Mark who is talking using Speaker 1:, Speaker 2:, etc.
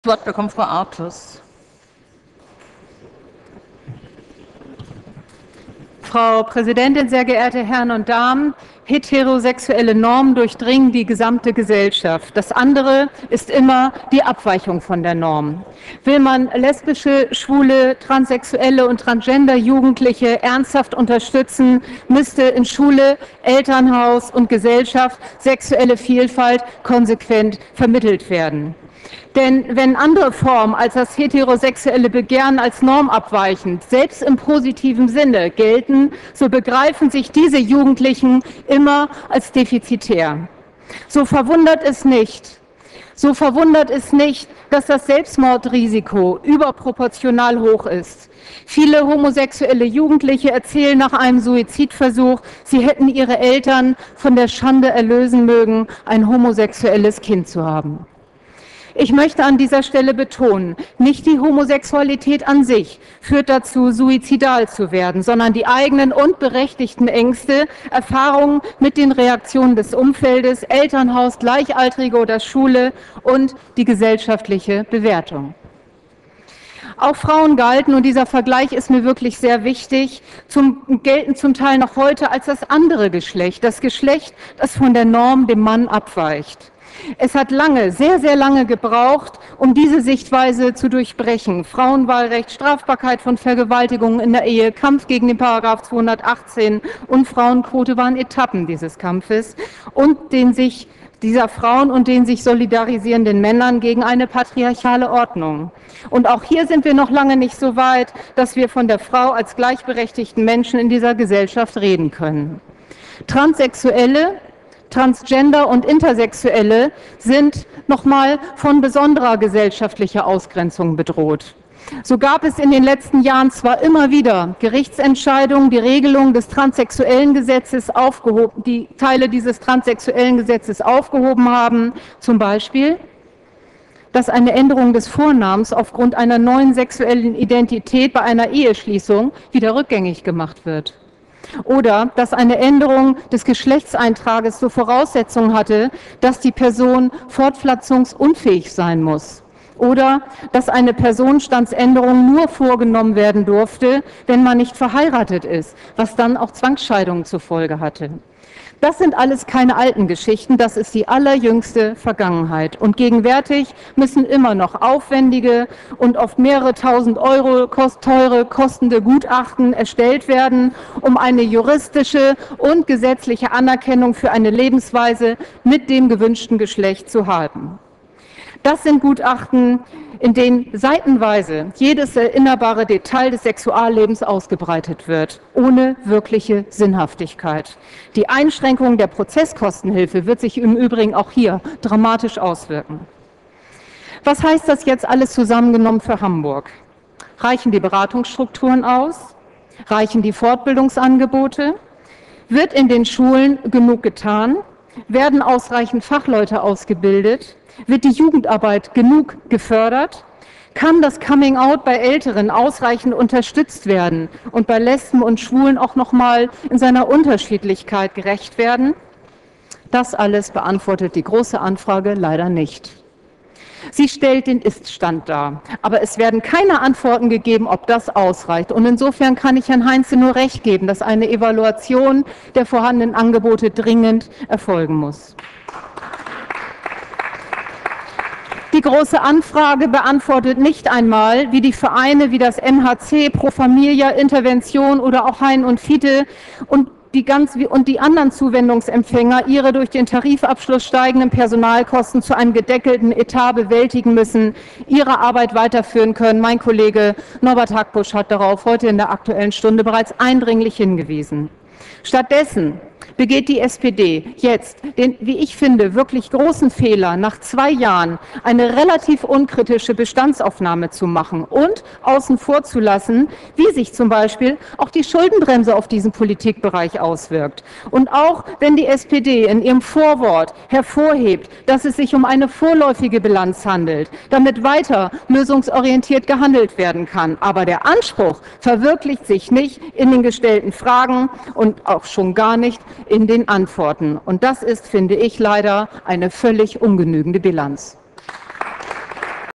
Speaker 1: Das Wort bekommt Frau Artus.
Speaker 2: Frau Präsidentin, sehr geehrte Herren und Damen! Heterosexuelle Normen durchdringen die gesamte Gesellschaft. Das andere ist immer die Abweichung von der Norm. Will man lesbische, schwule, transsexuelle und transgender Jugendliche ernsthaft unterstützen, müsste in Schule, Elternhaus und Gesellschaft sexuelle Vielfalt konsequent vermittelt werden. Denn wenn andere Formen als das heterosexuelle Begehren als normabweichend, selbst im positiven Sinne gelten, so begreifen sich diese Jugendlichen immer als defizitär. So verwundert es nicht, dass das Selbstmordrisiko überproportional hoch ist. Viele homosexuelle Jugendliche erzählen nach einem Suizidversuch, sie hätten ihre Eltern von der Schande erlösen mögen, ein homosexuelles Kind zu haben. Ich möchte an dieser Stelle betonen, nicht die Homosexualität an sich führt dazu, suizidal zu werden, sondern die eigenen und berechtigten Ängste, Erfahrungen mit den Reaktionen des Umfeldes, Elternhaus, Gleichaltrige oder Schule und die gesellschaftliche Bewertung. Auch Frauen galten, und dieser Vergleich ist mir wirklich sehr wichtig, gelten zum Teil noch heute als das andere Geschlecht, das Geschlecht, das von der Norm dem Mann abweicht. Es hat lange, sehr, sehr lange gebraucht, um diese Sichtweise zu durchbrechen. Frauenwahlrecht, Strafbarkeit von Vergewaltigungen in der Ehe, Kampf gegen den Paragraph 218 und Frauenquote waren Etappen dieses Kampfes und dieser Frauen und den sich solidarisierenden Männern gegen eine patriarchale Ordnung. Und auch hier sind wir noch lange nicht so weit, dass wir von der Frau als gleichberechtigten Menschen in dieser Gesellschaft reden können. Transsexuelle, Transgender und Intersexuelle sind nochmal von besonderer gesellschaftlicher Ausgrenzung bedroht. So gab es in den letzten Jahren zwar immer wieder Gerichtsentscheidungen, die Regelung des transsexuellen Gesetzes aufgehoben, die Teile dieses transsexuellen Gesetzes aufgehoben haben, zum Beispiel, dass eine Änderung des Vornamens aufgrund einer neuen sexuellen Identität bei einer Eheschließung wieder rückgängig gemacht wird. Oder dass eine Änderung des Geschlechtseintrages zur Voraussetzung hatte, dass die Person fortpflanzungsunfähig sein muss. Oder dass eine Personenstandsänderung nur vorgenommen werden durfte, wenn man nicht verheiratet ist, was dann auch Zwangsscheidungen zur Folge hatte. Das sind alles keine alten Geschichten, das ist die allerjüngste Vergangenheit. Und gegenwärtig müssen immer noch aufwendige und oft mehrere tausend Euro teure, kostende Gutachten erstellt werden, um eine juristische und gesetzliche Anerkennung für eine Lebensweise mit dem gewünschten Geschlecht zu haben. Das sind Gutachten, in denen seitenweise jedes erinnerbare Detail des Sexuallebens ausgebreitet wird, ohne wirkliche Sinnhaftigkeit. Die Einschränkung der Prozesskostenhilfe wird sich im Übrigen auch hier dramatisch auswirken. Was heißt das jetzt alles zusammengenommen für Hamburg? Reichen die Beratungsstrukturen aus? Reichen die Fortbildungsangebote? Wird in den Schulen genug getan? Werden ausreichend Fachleute ausgebildet? Wird die Jugendarbeit genug gefördert? Kann das Coming-out bei Älteren ausreichend unterstützt werden und bei Lesben und Schwulen auch nochmal in seiner Unterschiedlichkeit gerecht werden? Das alles beantwortet die Große Anfrage leider nicht. Sie stellt den Ist-Stand dar, aber es werden keine Antworten gegeben, ob das ausreicht. Und insofern kann ich Herrn Heinze nur recht geben, dass eine Evaluation der vorhandenen Angebote dringend erfolgen muss. Die Große Anfrage beantwortet nicht einmal, wie die Vereine wie das MHC, Pro Familia, Intervention oder auch Hein und Fiete und die anderen Zuwendungsempfänger ihre durch den Tarifabschluss steigenden Personalkosten zu einem gedeckelten Etat bewältigen müssen, ihre Arbeit weiterführen können. Mein Kollege Norbert Hackbusch hat darauf heute in der Aktuellen Stunde bereits eindringlich hingewiesen. Stattdessen begeht die SPD jetzt den, wie ich finde, wirklich großen Fehler, nach 2 Jahren eine relativ unkritische Bestandsaufnahme zu machen und außen vor zu lassen, wie sich zum Beispiel auch die Schuldenbremse auf diesen Politikbereich auswirkt. Und auch wenn die SPD in ihrem Vorwort hervorhebt, dass es sich um eine vorläufige Bilanz handelt, damit weiter lösungsorientiert gehandelt werden kann. Aber der Anspruch verwirklicht sich nicht in den gestellten Fragen und auch schon gar nicht in den Antworten. Und das ist, finde ich, leider eine völlig ungenügende Bilanz.